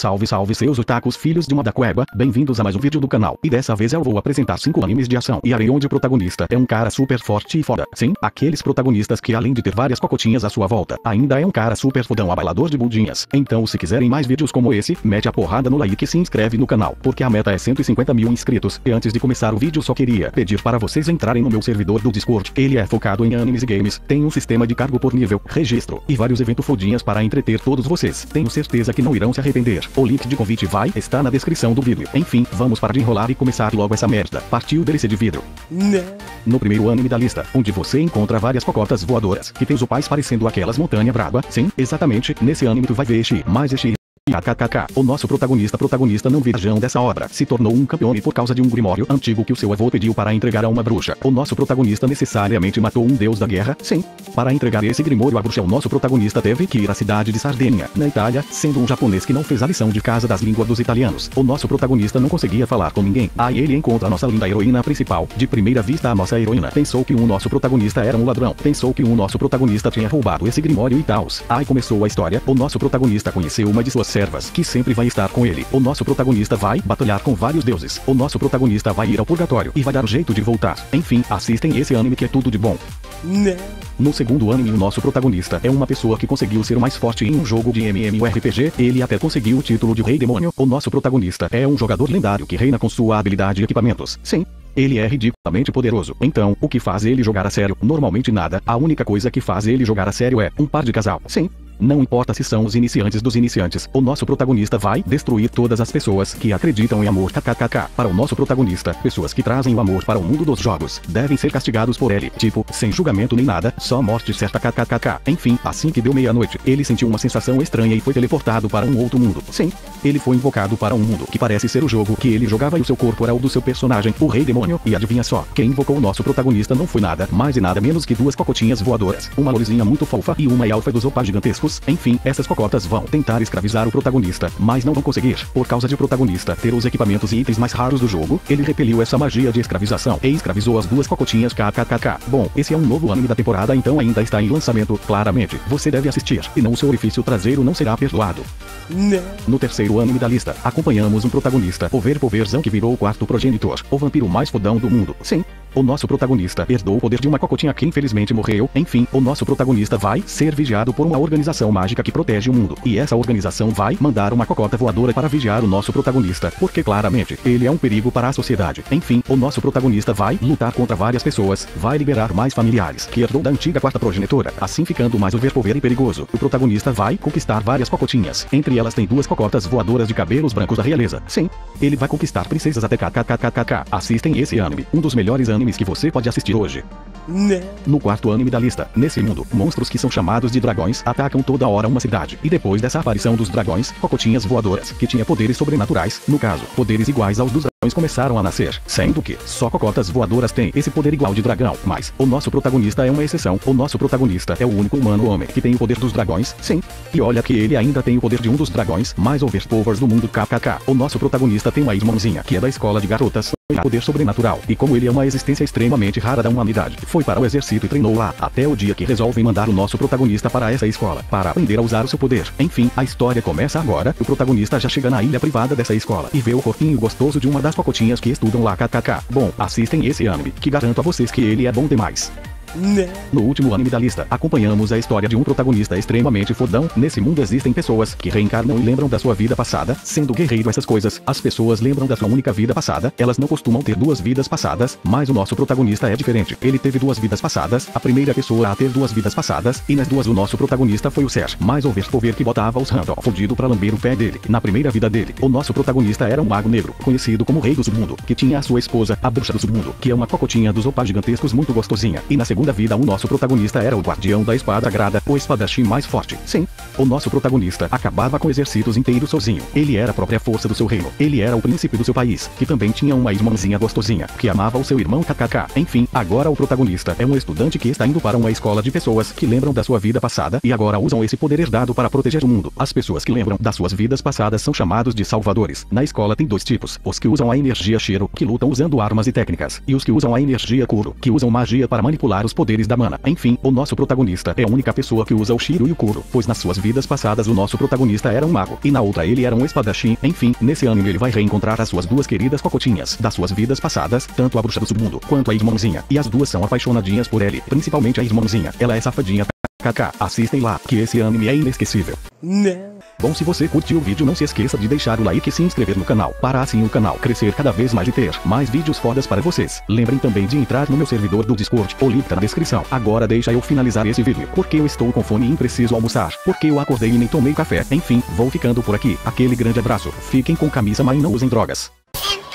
Salve salve seus otakus filhos de uma da cueba, bem-vindos a mais um vídeo do canal. E dessa vez eu vou apresentar 5 animes de ação e onde o protagonista é um cara super forte e foda. Sim, aqueles protagonistas que além de ter várias cocotinhas à sua volta, ainda é um cara super fodão abalador de bundinhas. Então se quiserem mais vídeos como esse, mete a porrada no like e se inscreve no canal, porque a meta é 150 mil inscritos. E antes de começar o vídeo só queria pedir para vocês entrarem no meu servidor do Discord. Ele é focado em animes e games, tem um sistema de cargo por nível, registro e vários eventos fodinhas para entreter todos vocês. Tenho certeza que não irão se arrepender. O link de convite vai estar na descrição do vídeo. Enfim, vamos parar de enrolar e começar logo essa merda. Partiu DLC de vidro. No primeiro anime da lista, onde você encontra várias cocotas voadoras, que tem os pais parecendo aquelas montanha braba. Sim, exatamente, nesse anime tu vai ver mais KKK. O nosso protagonista não virgão dessa obra se tornou um campeão por causa de um grimório antigo que o seu avô pediu para entregar a uma bruxa. O nosso protagonista necessariamente matou um deus da guerra. Sim. Para entregar esse grimório à bruxa, o nosso protagonista teve que ir à cidade de Sardenha, na Itália, sendo um japonês que não fez a lição de casa das línguas dos italianos. O nosso protagonista não conseguia falar com ninguém. Aí ele encontra a nossa linda heroína principal. De primeira vista, a nossa heroína pensou que o nosso protagonista era um ladrão. Pensou que o nosso protagonista tinha roubado esse grimório e tals. Aí começou a história. O nosso protagonista conheceu uma de suas servas, que sempre vai estar com ele. O nosso protagonista vai batalhar com vários deuses. O nosso protagonista vai ir ao purgatório e vai dar jeito de voltar. Enfim, assistem esse anime que é tudo de bom. No segundo anime, o nosso protagonista é uma pessoa que conseguiu ser o mais forte em um jogo de MMORPG. Ele até conseguiu o título de Rei Demônio. O nosso protagonista é um jogador lendário que reina com sua habilidade e equipamentos. Sim. Ele é ridiculamente poderoso. Então, o que faz ele jogar a sério? Normalmente nada. A única coisa que faz ele jogar a sério é um par de casal. Sim. Não importa se são os iniciantes dos iniciantes, o nosso protagonista vai destruir todas as pessoas que acreditam em amor. KKK. Para o nosso protagonista, pessoas que trazem o amor para o mundo dos jogos devem ser castigados por ele. Tipo, sem julgamento nem nada, só morte certa. KKK. Enfim, assim que deu meia-noite, ele sentiu uma sensação estranha e foi teleportado para um outro mundo. Sim, ele foi invocado para um mundo que parece ser o jogo que ele jogava e o seu corpo era o do seu personagem, o Rei Demônio. E adivinha só, quem invocou o nosso protagonista não foi nada mais e nada menos que duas cocotinhas voadoras, uma lolizinha muito fofa e uma alfa dos opa gigantescos. Enfim, essas cocotas vão tentar escravizar o protagonista, mas não vão conseguir. Por causa de o protagonista ter os equipamentos e itens mais raros do jogo, ele repeliu essa magia de escravização e escravizou as duas cocotinhas. KKK. Bom, esse é um novo anime da temporada, então ainda está em lançamento. Claramente, você deve assistir, e não o seu orifício traseiro não será perdoado. No terceiro anime da lista, acompanhamos um protagonista, o Poverzão, que virou o quarto progenitor, o vampiro mais fodão do mundo. Sim. O nosso protagonista herdou o poder de uma cocotinha que infelizmente morreu. Enfim, o nosso protagonista vai ser vigiado por uma organização mágica que protege o mundo. E essa organização vai mandar uma cocota voadora para vigiar o nosso protagonista, porque claramente, ele é um perigo para a sociedade. Enfim, o nosso protagonista vai lutar contra várias pessoas, vai liberar mais familiares que herdou da antiga quarta progenitora, assim ficando mais overpower e perigoso. O protagonista vai conquistar várias cocotinhas. Entre elas tem duas cocotas voadoras de cabelos brancos da realeza. Sim, ele vai conquistar princesas até KKKKK. Assistem esse anime, um dos melhores animes que você pode assistir hoje. No quarto anime da lista, nesse mundo, monstros que são chamados de dragões atacam toda hora uma cidade. E depois dessa aparição dos dragões, cocotinhas voadoras, que tinha poderes sobrenaturais, no caso, poderes iguais aos dos dragões, começaram a nascer. Sendo que só cocotas voadoras têm esse poder igual de dragão. Mas o nosso protagonista é uma exceção. O nosso protagonista é o único humano homem que tem o poder dos dragões. Sim. E olha que ele ainda tem o poder de um dos dragões mais overpowers do mundo. KKK. O nosso protagonista tem uma irmãzinha que é da escola de garotas. Poder sobrenatural, e como ele é uma existência extremamente rara da humanidade, foi para o exército e treinou lá, até o dia que resolvem mandar o nosso protagonista para essa escola, para aprender a usar o seu poder. Enfim, a história começa agora. O protagonista já chega na ilha privada dessa escola, e vê o corpinho gostoso de uma das cocotinhas que estudam lá. KKK. Bom, assistem esse anime, que garanto a vocês que ele é bom demais. No último anime da lista, acompanhamos a história de um protagonista extremamente fodão. Nesse mundo existem pessoas que reencarnam e lembram da sua vida passada, sendo guerreiro essas coisas. As pessoas lembram da sua única vida passada, elas não costumam ter duas vidas passadas, mas o nosso protagonista é diferente. Ele teve duas vidas passadas, a primeira pessoa a ter duas vidas passadas, e nas duas o nosso protagonista foi o ser mais overpower que botava os random fudido pra lamber o pé dele. Na primeira vida dele, o nosso protagonista era um mago negro, conhecido como Rei do Submundo, que tinha a sua esposa, a bruxa do submundo, que é uma cocotinha dos opa gigantescos muito gostosinha. E na segunda vida, o nosso protagonista era o guardião da espada sagrada, o espadachim mais forte. Sim, o nosso protagonista acabava com exércitos inteiros sozinho. Ele era a própria força do seu reino. Ele era o príncipe do seu país, que também tinha uma irmãzinha gostosinha, que amava o seu irmão. KKK. Enfim, agora o protagonista é um estudante que está indo para uma escola de pessoas que lembram da sua vida passada e agora usam esse poder herdado para proteger o mundo. As pessoas que lembram das suas vidas passadas são chamados de salvadores. Na escola tem dois tipos: os que usam a energia Shiro, que lutam usando armas e técnicas, e os que usam a energia Kuro, que usam magia para manipular os os poderes da mana. Enfim, o nosso protagonista é a única pessoa que usa o Shiro e o Kuro, pois nas suas vidas passadas o nosso protagonista era um mago, e na outra ele era um espadachim. Enfim, nesse anime ele vai reencontrar as suas duas queridas cocotinhas das suas vidas passadas, tanto a bruxa do submundo quanto a irmãzinha, e as duas são apaixonadinhas por ele, principalmente a irmãzinha, ela é safadinha. KK, assistem lá, que esse anime é inesquecível. Bom, se você curtiu o vídeo, não se esqueça de deixar o like e se inscrever no canal, para assim o canal crescer cada vez mais e ter mais vídeos fodas para vocês. Lembrem também de entrar no meu servidor do Discord, o link tá na descrição. Agora deixa eu finalizar esse vídeo, porque eu estou com fome e preciso almoçar, porque eu acordei e nem tomei café. Enfim, vou ficando por aqui, aquele grande abraço, fiquem com camisa, mas não usem drogas.